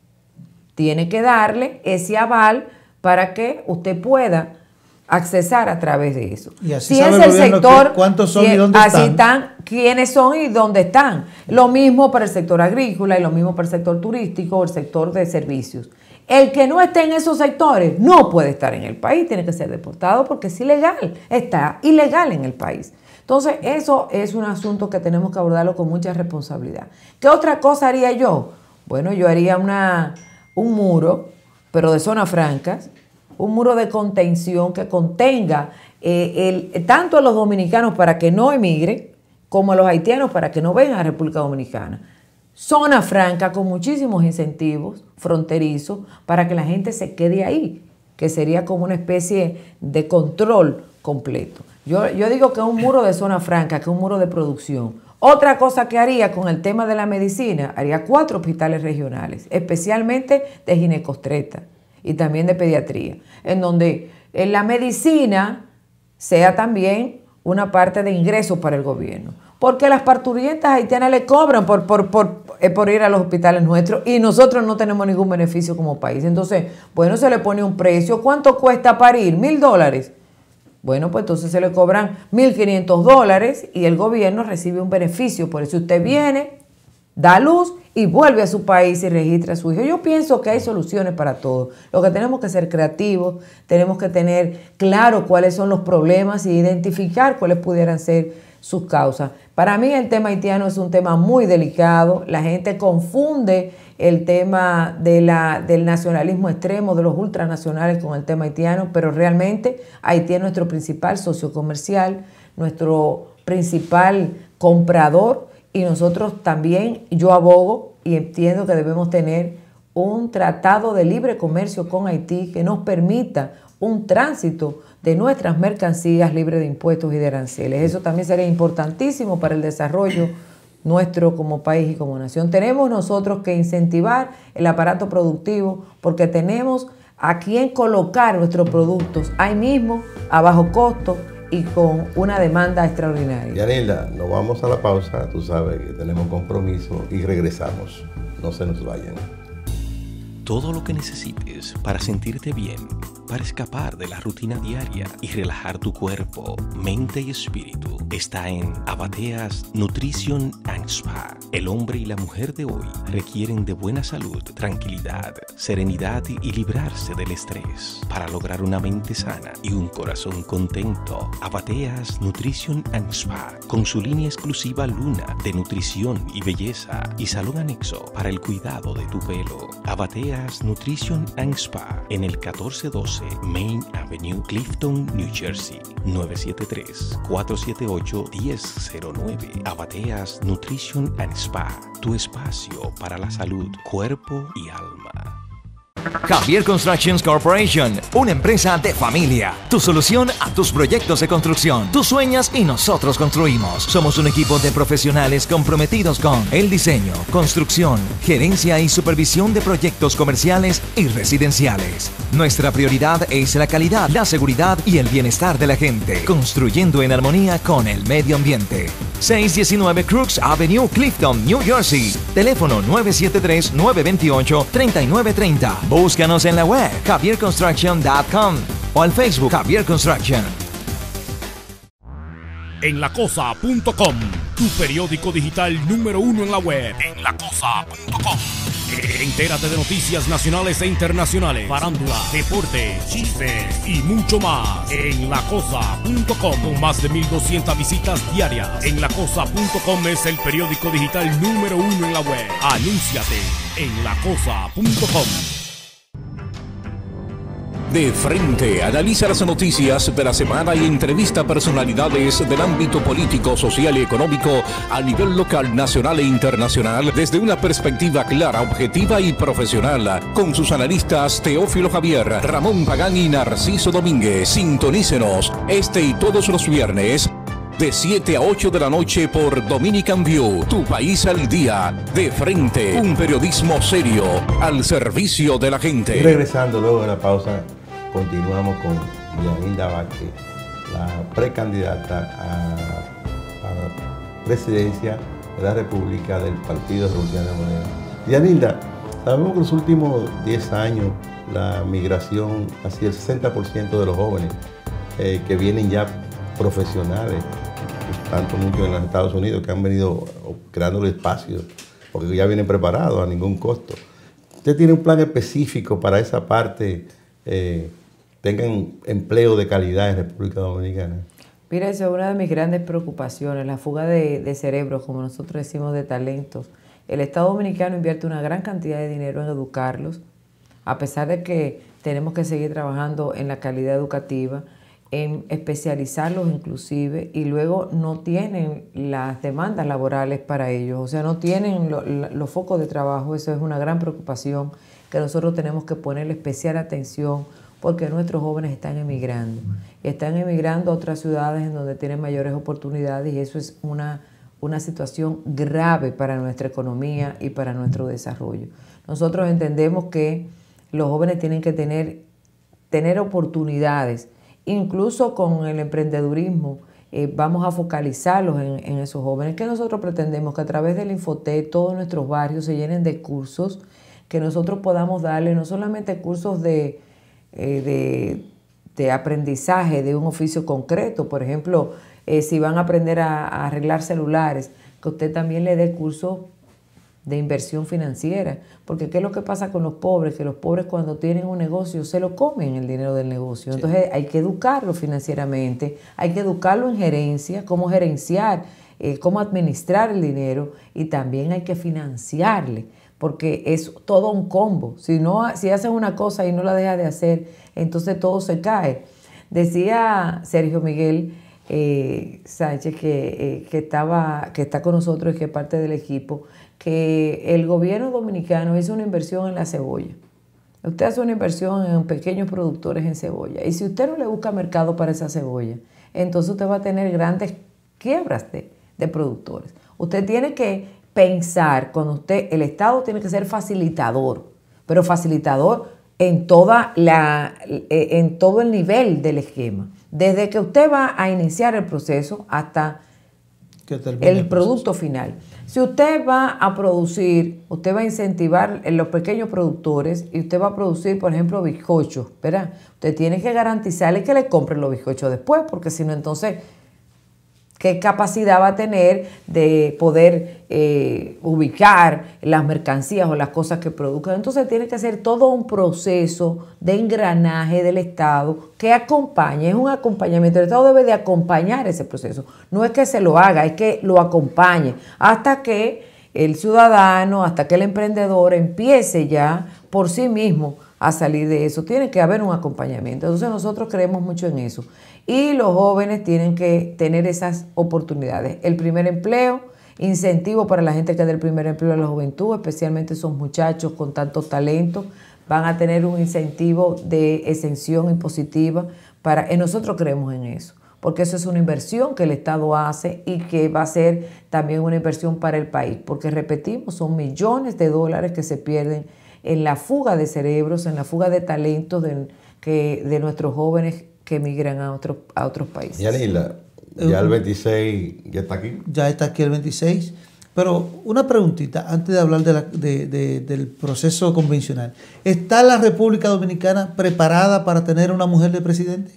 tiene que darle ese aval para que usted pueda accesar a través de eso. Y así si sabe es el el sector, cuántos son si, y dónde así están. están, quiénes son y dónde están. Lo mismo para el sector agrícola y lo mismo para el sector turístico o el sector de servicios. El que no esté en esos sectores no puede estar en el país, tiene que ser deportado porque es ilegal, está ilegal en el país. Entonces, eso es un asunto que tenemos que abordarlo con mucha responsabilidad. ¿Qué otra cosa haría yo? Bueno, yo haría una, un muro, pero de zonas francas, un muro de contención que contenga eh, el, tanto a los dominicanos para que no emigren, como a los haitianos para que no vengan a la República Dominicana. Zona franca con muchísimos incentivos fronterizos para que la gente se quede ahí, que sería como una especie de control completo. Yo, yo digo que es un muro de zona franca, que es un muro de producción. Otra cosa que haría con el tema de la medicina, haría cuatro hospitales regionales, especialmente de ginecostreta y también de pediatría, en donde en la medicina sea también una parte de ingresos para el gobierno. Porque las parturientas haitianas le cobran por, por, por, eh, por ir a los hospitales nuestros y nosotros no tenemos ningún beneficio como país. Entonces, bueno, se le pone un precio. ¿Cuánto cuesta parir? ¿Mil dólares? Bueno, pues entonces se le cobran mil quinientos dólares y el gobierno recibe un beneficio. Por eso usted viene, da luz y vuelve a su país y registra a su hijo. Yo pienso que hay soluciones para todo. Lo que tenemos que ser creativos, tenemos que tener claro cuáles son los problemas y identificar cuáles pudieran ser sus causas. Para mí el tema haitiano es un tema muy delicado. La gente confunde el tema de la, del nacionalismo extremo, de los ultranacionales con el tema haitiano, pero realmente Haití es nuestro principal socio comercial, nuestro principal comprador, y nosotros también, yo abogo y entiendo que debemos tener un tratado de libre comercio con Haití que nos permita un tránsito de nuestras mercancías libre de impuestos y de aranceles. Eso también sería importantísimo para el desarrollo nuestro como país y como nación. Tenemos nosotros que incentivar el aparato productivo porque tenemos a quien colocar nuestros productos ahí mismo, a bajo costo y con una demanda extraordinaria. Yanilda, nos vamos a la pausa, tú sabes que tenemos compromiso y regresamos. No se nos vayan. Todo lo que necesites para sentirte bien, para escapar de la rutina diaria y relajar tu cuerpo, mente y espíritu, está en Abateas Nutrition and Spa. El hombre y la mujer de hoy requieren de buena salud, tranquilidad, serenidad y librarse del estrés. Para lograr una mente sana y un corazón contento, Abateas Nutrition and Spa, con su línea exclusiva Luna de nutrición y belleza y salón anexo para el cuidado de tu pelo. Abateas Nutrition and Spa en el catorce doce Main Avenue, Clifton, New Jersey, nueve siete tres, cuatro siete ocho, uno cero cero nueve. Abateas Nutrition and Spa, tu espacio para la salud, cuerpo y alma. Javier Constructions Corporation, una empresa de familia. Tu solución a tus proyectos de construcción. Tú sueñas y nosotros construimos. Somos un equipo de profesionales comprometidos con el diseño, construcción, gerencia y supervisión de proyectos comerciales y residenciales. Nuestra prioridad es la calidad, la seguridad y el bienestar de la gente, construyendo en armonía con el medio ambiente. seiscientos diecinueve Crooks Avenue, Clifton, New Jersey. Teléfono nueve siete tres, nueve dos ocho, tres nueve tres cero. Búscanos en la web javier construction punto com o al Facebook Javier Construction. En la cosa punto com, tu periódico digital número uno en la web. En la cosa punto com. Entérate de noticias nacionales e internacionales, farándula, deporte, chistes y mucho más. En la cosa punto com, con más de mil doscientas visitas diarias. En la cosa punto com es el periódico digital número uno en la web. Anúnciate en la cosa punto com. De frente, analiza las noticias de la semana y entrevista personalidades del ámbito político, social y económico a nivel local, nacional e internacional desde una perspectiva clara, objetiva y profesional. Con sus analistas Teófilo Javier, Ramón Pagán y Narciso Domínguez. Sintonícenos este y todos los viernes de siete a ocho de la noche por Dominican View. Tu país al día. De frente, un periodismo serio al servicio de la gente. Y regresando luego de la pausa, continuamos con Yaninda Vázquez, la precandidata a, a la presidencia de la República del Partido Revolucionario Moderno. Yaninda, sabemos que en los últimos diez años la migración hacia el sesenta por ciento de los jóvenes eh, que vienen ya profesionales, tanto mucho en los Estados Unidos, que han venido creando el espacio, porque ya vienen preparados a ningún costo. ¿Usted tiene un plan específico para esa parte? Eh, tengan empleo de calidad en República Dominicana? Mira, esa es una de mis grandes preocupaciones, la fuga de, de cerebros, como nosotros decimos, de talentos. El Estado Dominicano invierte una gran cantidad de dinero en educarlos, a pesar de que tenemos que seguir trabajando en la calidad educativa, en especializarlos inclusive, y luego no tienen las demandas laborales para ellos, o sea, no tienen lo, lo, los focos de trabajo. Eso es una gran preocupación que nosotros tenemos que ponerle especial atención, porque nuestros jóvenes están emigrando, están emigrando a otras ciudades en donde tienen mayores oportunidades, y eso es una, una situación grave para nuestra economía y para nuestro desarrollo. Nosotros entendemos que los jóvenes tienen que tener, tener oportunidades, incluso con el emprendedurismo. Eh, vamos a focalizarlos en, en esos jóvenes, que nosotros pretendemos que a través del Infotec todos nuestros barrios se llenen de cursos, que nosotros podamos darle no solamente cursos de, eh, de, de aprendizaje de un oficio concreto, por ejemplo, eh, si van a aprender a, a arreglar celulares, que usted también le dé cursos de inversión financiera, porque ¿qué es lo que pasa con los pobres? Que los pobres cuando tienen un negocio se lo comen el dinero del negocio. Sí. Entonces hay que educarlo financieramente, hay que educarlo en gerencia, cómo gerenciar, eh, cómo administrar el dinero, y también hay que financiarle, porque es todo un combo. Si, no, si haces una cosa y no la dejas de hacer, entonces todo se cae. Decía Sergio Miguel eh, Sánchez, que, eh, que, estaba, que está con nosotros y que es parte del equipo, que el gobierno dominicano hizo una inversión en la cebolla. Usted hace una inversión en pequeños productores en cebolla, y si usted no le busca mercado para esa cebolla, entonces usted va a tener grandes quiebras de, de productores. Usted tiene que pensar, cuando usted, el Estado tiene que ser facilitador, pero facilitador en, toda la, en todo el nivel del esquema, desde que usted va a iniciar el proceso hasta el producto final. Si usted va a producir, usted va a incentivar en los pequeños productores, y usted va a producir, por ejemplo, bizcochos, ¿verdad? Usted tiene que garantizarle que le compren los bizcochos después, porque si no, entonces, ¿qué capacidad va a tener de poder eh, ubicar las mercancías o las cosas que produzcan? Entonces tiene que hacer todo un proceso de engranaje del Estado que acompañe, es un acompañamiento. El Estado debe de acompañar ese proceso. No es que se lo haga, es que lo acompañe hasta que el ciudadano, hasta que el emprendedor empiece ya por sí mismo a salir de eso. Tiene que haber un acompañamiento. Entonces nosotros creemos mucho en eso. Y los jóvenes tienen que tener esas oportunidades. El primer empleo, incentivo para la gente que da el primer empleo a la juventud, especialmente esos muchachos con tantos talentos, van a tener un incentivo de exención impositiva. Para, y nosotros creemos en eso, porque eso es una inversión que el Estado hace y que va a ser también una inversión para el país, porque repetimos, son millones de dólares que se pierden en la fuga de cerebros, en la fuga de talentos de, que, de nuestros jóvenes que emigran a otros, a otros países. Yanila, Ya el veintiséis ya está aquí. Ya está aquí el veintiséis. Pero una preguntita, antes de hablar de la, de, de, del proceso convencional. ¿Está la República Dominicana preparada para tener una mujer de presidente?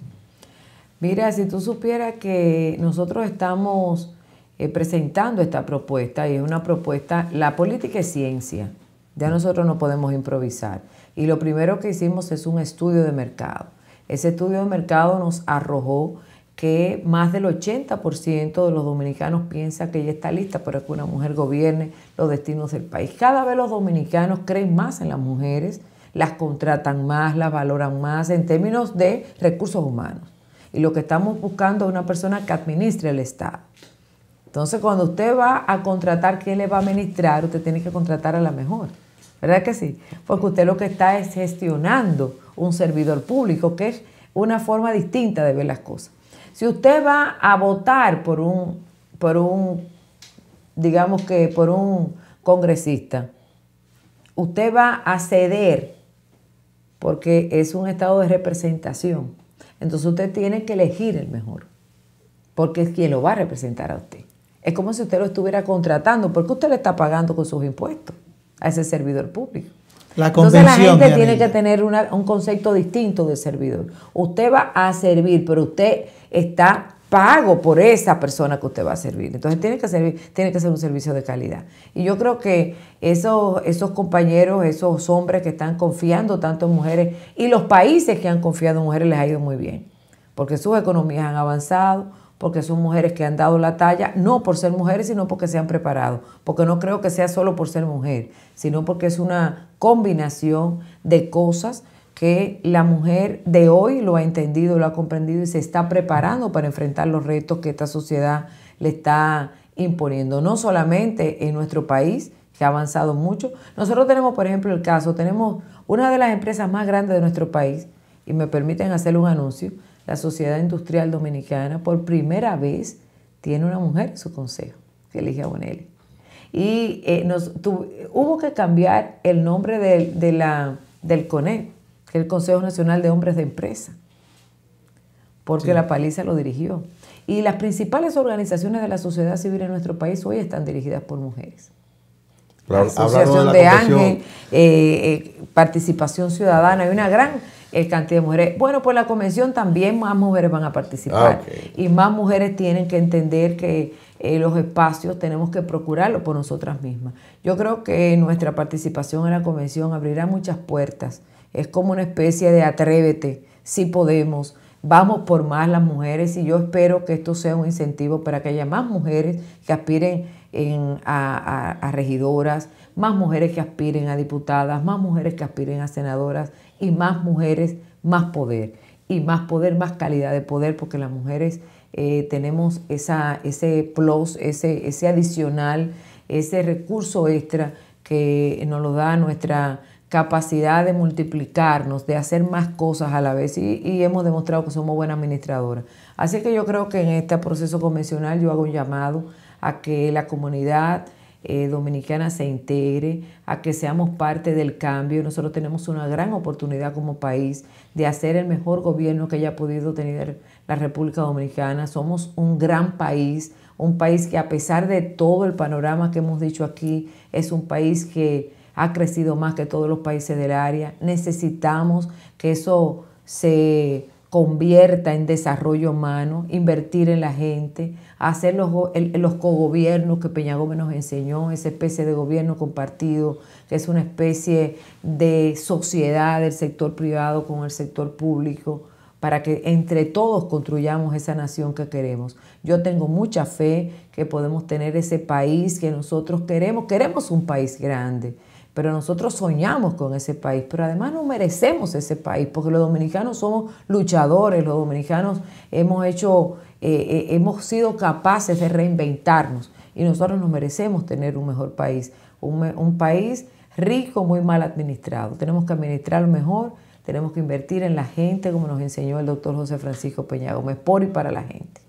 Mira, si tú supieras que nosotros estamos eh, presentando esta propuesta, y es una propuesta, la política es ciencia, ya nosotros no podemos improvisar. Y lo primero que hicimos es un estudio de mercado. Ese estudio de mercado nos arrojó que más del ochenta por ciento de los dominicanos piensa que ella está lista para que una mujer gobierne los destinos del país. Cada vez los dominicanos creen más en las mujeres, las contratan más, las valoran más en términos de recursos humanos. Y lo que estamos buscando es una persona que administre el Estado. Entonces, cuando usted va a contratar quién le va a administrar, usted tiene que contratar a la mejor. ¿Verdad que sí? Porque usted lo que está es gestionando un servidor público, que es una forma distinta de ver las cosas. Si usted va a votar por un, por un, digamos que por un congresista, usted va a ceder porque es un estado de representación. Entonces usted tiene que elegir el mejor, porque es quien lo va a representar a usted. Es como si usted lo estuviera contratando, porque usted le está pagando con sus impuestos a ese servidor público. La Entonces la gente Yanely. tiene que tener una, un concepto distinto del servidor. Usted va a servir, pero usted está pago por esa persona que usted va a servir. Entonces tiene que servir, tiene que ser un servicio de calidad. Y yo creo que esos, esos compañeros, esos hombres que están confiando tanto en mujeres y los países que han confiado en mujeres les ha ido muy bien, porque sus economías han avanzado, porque son mujeres que han dado la talla, no por ser mujeres, sino porque se han preparado, porque no creo que sea solo por ser mujer, sino porque es una combinación de cosas que la mujer de hoy lo ha entendido, lo ha comprendido y se está preparando para enfrentar los retos que esta sociedad le está imponiendo, no solamente en nuestro país, que ha avanzado mucho. Nosotros tenemos, por ejemplo, el caso, tenemos una de las empresas más grandes de nuestro país, y me permiten hacer un anuncio, la Sociedad Industrial Dominicana, por primera vez tiene una mujer en su consejo, que elige a Bonelli. Y eh, nos, tu, hubo que cambiar el nombre de, de la, del CONEP, que es el Consejo Nacional de Hombres de Empresa, porque sí. La paliza lo dirigió. Y las principales organizaciones de la sociedad civil en nuestro país hoy están dirigidas por mujeres. La Asociación de, de Ángel, eh, eh, Participación Ciudadana, hay una gran eh, cantidad de mujeres. Bueno, pues la convención también más mujeres van a participar. Okay. Y más mujeres tienen que entender que eh, los espacios tenemos que procurarlo por nosotras mismas. Yo creo que nuestra participación en la convención abrirá muchas puertas. Es como una especie de atrévete, si podemos, vamos por más las mujeres, y yo espero que esto sea un incentivo para que haya más mujeres que aspiren en, a, a, a regidoras, más mujeres que aspiren a diputadas, más mujeres que aspiren a senadoras y más mujeres, más poder. Y más poder, más calidad de poder, porque las mujeres eh, tenemos esa, ese plus, ese, ese adicional, ese recurso extra que nos lo da nuestra capacidad de multiplicarnos, de hacer más cosas a la vez, y, y hemos demostrado que somos buenas administradoras. Así que yo creo que en este proceso convencional yo hago un llamado a que la comunidad eh, dominicana se integre, a que seamos parte del cambio. Nosotros tenemos una gran oportunidad como país de hacer el mejor gobierno que haya podido tener la República Dominicana. Somos un gran país, un país que a pesar de todo el panorama que hemos dicho aquí, es un país que ha crecido más que todos los países del área. Necesitamos que eso se convierta en desarrollo humano, invertir en la gente, hacer los, el, los cogobiernos que Peña Gómez nos enseñó, esa especie de gobierno compartido, que es una especie de sociedad del sector privado con el sector público, para que entre todos construyamos esa nación que queremos. Yo tengo mucha fe que podemos tener ese país que nosotros queremos. Queremos un país grande, pero nosotros soñamos con ese país, pero además no merecemos ese país, porque los dominicanos somos luchadores, los dominicanos hemos hecho, eh, eh, hemos sido capaces de reinventarnos, y nosotros nos merecemos tener un mejor país, un, un país rico, muy mal administrado. Tenemos que administrarlo mejor, tenemos que invertir en la gente, como nos enseñó el doctor José Francisco Peña Gómez, por y para la gente.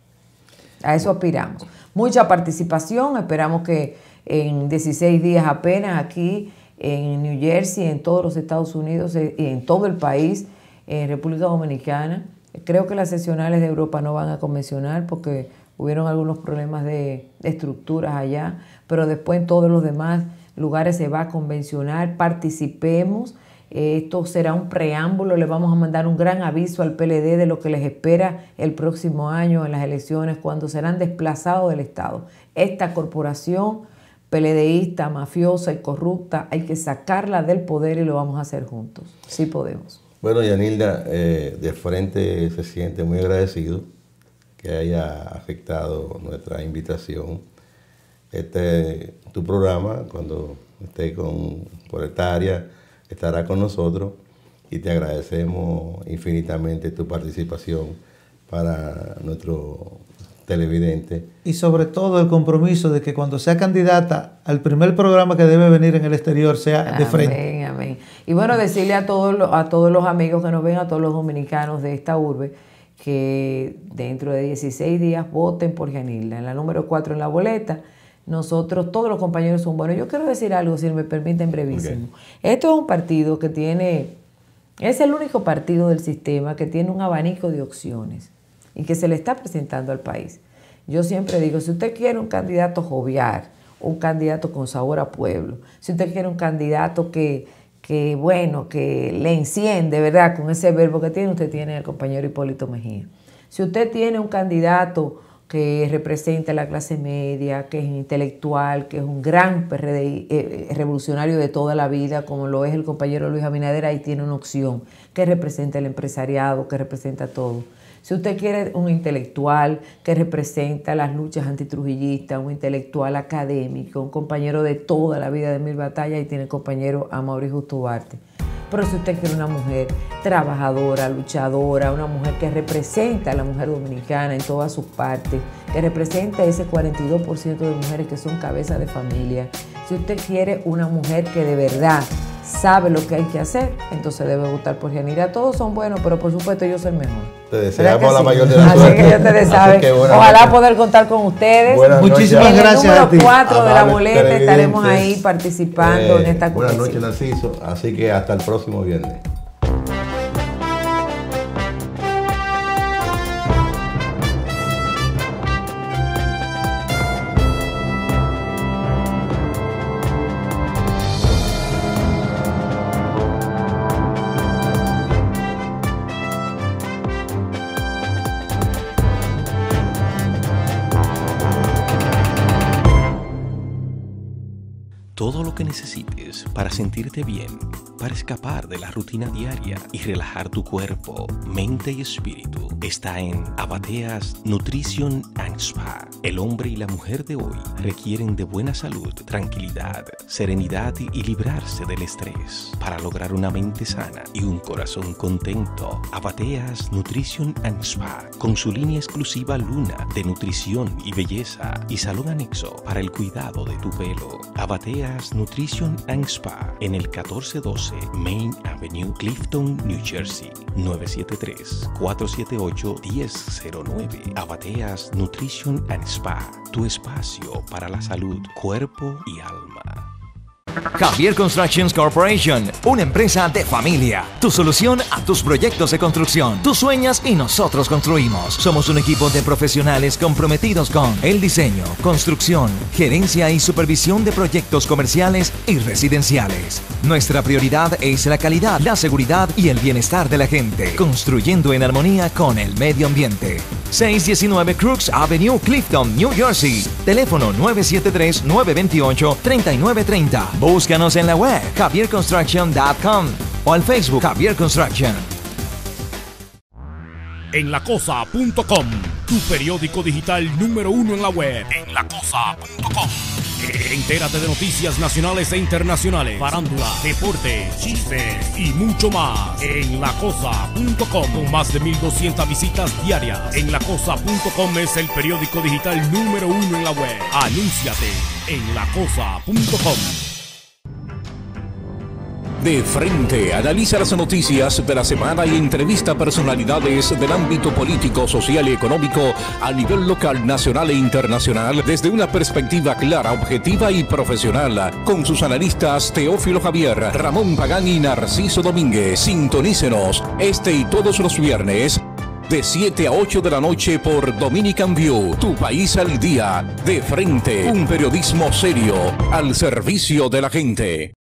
A eso aspiramos. Mucha participación, esperamos que en dieciséis días apenas aquí en New Jersey, en todos los Estados Unidos y en todo el país, en República Dominicana. Creo que las seccionales de Europa no van a convencionar porque hubieron algunos problemas de, de estructuras allá, pero después en todos los demás lugares se va a convencionar, participemos. Esto será un preámbulo, le vamos a mandar un gran aviso al P L D de lo que les espera el próximo año en las elecciones, cuando serán desplazados del Estado. Esta corporación PLDista, mafiosa y corrupta, hay que sacarla del poder y lo vamos a hacer juntos. Sí podemos. Bueno, Yanilda, eh, de frente se siente muy agradecido que haya aceptado nuestra invitación. Este, tu programa, cuando esté con, por esta área, estará con nosotros y te agradecemos infinitamente tu participación para nuestro televidente. Y sobre todo el compromiso de que cuando sea candidata al primer programa que debe venir en el exterior sea de amén, frente. Amén. Y bueno, decirle a todos, los, a todos los amigos que nos ven, a todos los dominicanos de esta urbe, que dentro de dieciséis días voten por Yanilda. En la número cuatro en la boleta. Nosotros, todos los compañeros son buenos. Yo quiero decir algo, si me permiten, brevísimo. Okay. Esto es un partido que tiene, es el único partido del sistema que tiene un abanico de opciones y que se le está presentando al país. Yo siempre digo, si usted quiere un candidato jovial, un candidato con sabor a pueblo, si usted quiere un candidato que, que bueno, que le enciende, ¿verdad? Con ese verbo que tiene, usted tiene al compañero Hipólito Mejía. Si usted tiene un candidato que representa a la clase media, que es intelectual, que es un gran P R D I, eh, revolucionario de toda la vida, como lo es el compañero Luis Abinader, ahí tiene una opción que representa el empresariado, que representa todo. Si usted quiere un intelectual que representa las luchas antitrujillistas, un intelectual académico, un compañero de toda la vida de mil batallas, ahí tiene el compañero Amaury Justo Duarte. Pero si usted quiere una mujer trabajadora, luchadora, una mujer que representa a la mujer dominicana en todas sus partes, que representa ese cuarenta y dos por ciento de mujeres que son cabezas de familia, si usted quiere una mujer que de verdad sabe lo que hay que hacer, entonces debe votar por Yanilda. Todos son buenos, pero por supuesto yo soy el mejor. Te deseamos la sí? mayor de las Así que ya ustedes saben. Ojalá noche. poder contar con ustedes. Buenas Muchísimas noches. gracias. En el número cuatro de la boleta estaremos ahí participando eh, en esta Buenas conversación. noches, Narciso. Así que hasta el próximo viernes. Todo lo que necesites para sentirte bien, para escapar de la rutina diaria y relajar tu cuerpo, mente y espíritu está en Abateas Nutrition and Spa. El hombre y la mujer de hoy requieren de buena salud, tranquilidad, serenidad y librarse del estrés. Para lograr una mente sana y un corazón contento, Abateas Nutrition and Spa, con su línea exclusiva Luna de nutrición y belleza y salón anexo para el cuidado de tu pelo. Abateas Nutrition and Spa en el catorce doce Main Avenue, Clifton, New Jersey, nueve siete tres, cuatro siete ocho, uno cero cero nueve. Abateas Nutrition and Spa, tu espacio para la salud, cuerpo y alma. Javier Constructions Corporation, una empresa de familia. Tu solución a tus proyectos de construcción. Tú sueñas y nosotros construimos. Somos un equipo de profesionales comprometidos con el diseño, construcción, gerencia y supervisión de proyectos comerciales y residenciales. Nuestra prioridad es la calidad, la seguridad y el bienestar de la gente, construyendo en armonía con el medio ambiente. seiscientos diecinueve Crooks Avenue, Clifton, New Jersey. Teléfono nueve siete tres, nueve dos ocho, tres nueve tres cero. Búscanos en la web javier construction punto com o al Facebook Javier Construction. En la cosa punto com, tu periódico digital número uno en la web. En la cosa punto com. Entérate de noticias nacionales e internacionales, farándula, deporte, chismes y mucho más. En la cosa punto com, con más de mil doscientas visitas diarias. En la cosa punto com es el periódico digital número uno en la web. Anúnciate en la cosa punto com. De frente, analiza las noticias de la semana y entrevista a personalidades del ámbito político, social y económico a nivel local, nacional e internacional desde una perspectiva clara, objetiva y profesional. Con sus analistas Teófilo Javier, Ramón Pagán y Narciso Domínguez. Sintonícenos este y todos los viernes de siete a ocho de la noche por Dominican View. Tu país al día, de frente, un periodismo serio al servicio de la gente.